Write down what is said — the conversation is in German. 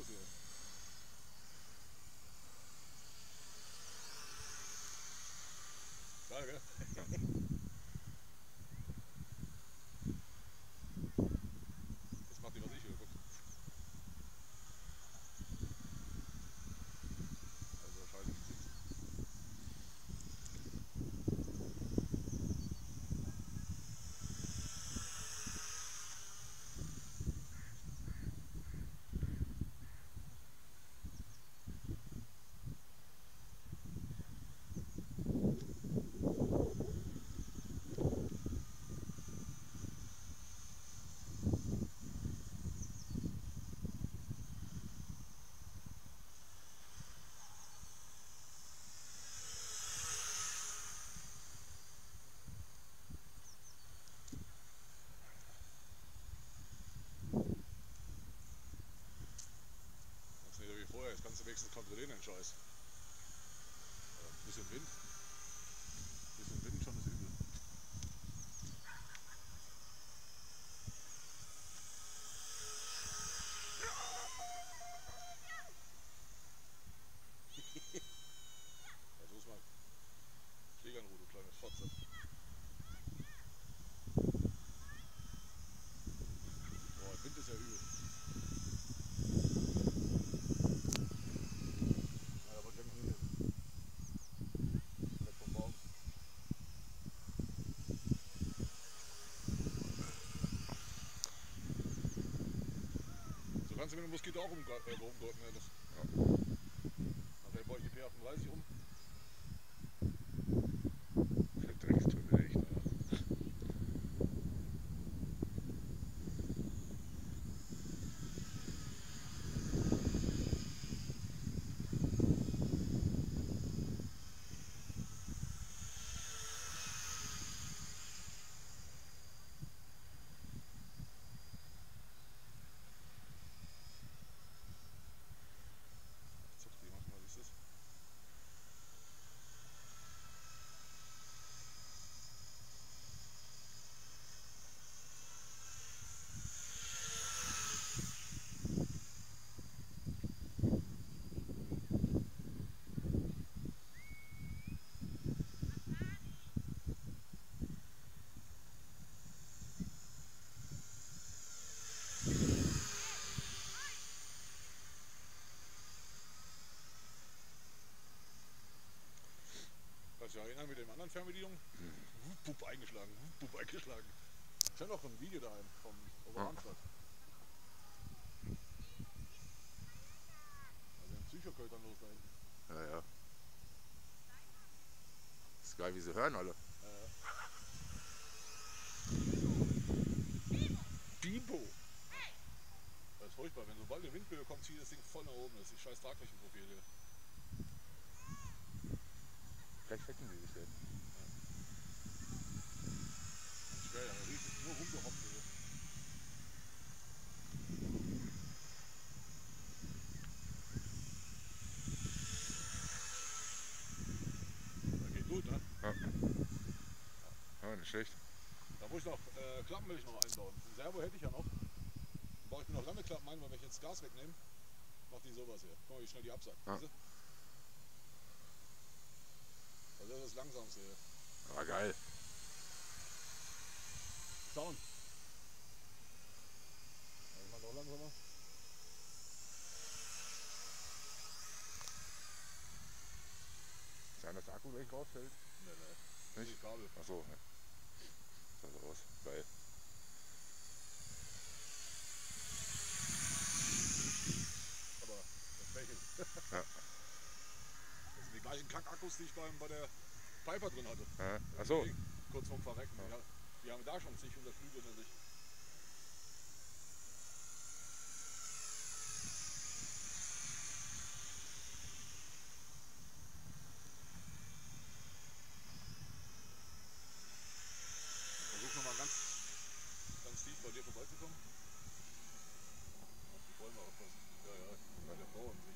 los hier. Geil, gell? Das macht die, was ich hier guck. Also wahrscheinlich nichts. Das ist nicht so wie vorher, jetzt kannst du wenigstens kontrollieren den Scheiß. Ein bisschen Wind. Ein bisschen Wind, schon ist übel. Also ist mal Schläger in Ruhe, du kleine Fotze. Boah, der Wind ist ja übel. Ja, da wollte ich eigentlich nicht hin. Weg vom Baum. So kannst du mit dem Moskito auch rumgurken, ne? Nachher baue ich die P38 um. Dreckstunnel, echt. Ja. Zuckt die manchmal, siehst du das? Kannst du dich erinnern mit dem anderen Fernbedienung? Pup eingeschlagen, Pup eingeschlagen. Ich habe noch ein Video daheim vom Oberramstadt. Also ein Psychokötern los da hinten. Ja, ja. Ist geil, wie sie hören alle. Bibo! Das ist furchtbar, wenn sobald eine Windböe kommt, zieht das Ding voll nach oben. Das ist die scheiß Tragflächenprofil hier. Vielleicht wecken sie sich jetzt. Schwer, da riecht es nur rumgehoppt hier. Das geht gut, ne? Ja, nicht schlecht. Da muss ich noch Klappenmilch noch einbauen. Ein Servo hätte ich ja noch. Dann baue ich mir noch Landeklappen ein, weil wenn ich jetzt Gas wegnehme, macht die sowas hier. Guck mal, wie schnell die absackt. Ja. Siehst du? Also das ist das Langsamste hier. Aber geil. Schauen. Ich mach noch langsamer. Sein, dass der Akku gleich rausfällt? Nee, nee. Nicht? Die Kabel. Achso, ne. Sah so aus. Geil. Aber das fächelt. Ja. Das sind die gleichen Kackakkus, die ich bei der Piper drin hatte. Ja. Achso. Kurz vorm Verrecken. Ja. Die haben da schon zig 100 Flügel hinter sich. Versuch nochmal ganz tief bei dir vorbeizukommen. Auf die Bäume aufpassen. Ja, ja, bei der Frau an sich.